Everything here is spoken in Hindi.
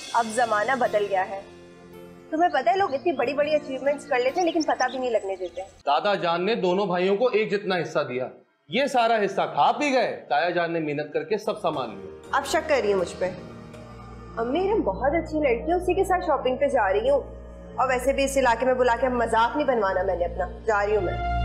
अब जमाना बदल गया है। तुम्हें पता है लोग इतनी बड़ी बड़ी अचीवमेंट्स कर लेते हैं लेकिन पता भी नहीं लगने देते। दादा जान ने दोनों भाइयों को एक जितना हिस्सा दिया, ये सारा हिस्सा खा पी गए। ताया जान ने मेहनत करके सब सामान लिया। आप शक कर रही है मुझ पे? अम्मी हम बहुत अच्छी लड़की है, उसी के साथ शॉपिंग पे जा रही हूँ। और वैसे भी इस इलाके में बुला के मजाक नहीं बनवाना मैंने अपना। जा रही हूँ मैं।